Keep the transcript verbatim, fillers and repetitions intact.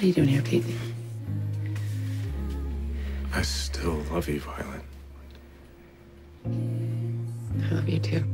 are you doing here, Pete? I still love you, Violet. I love you too.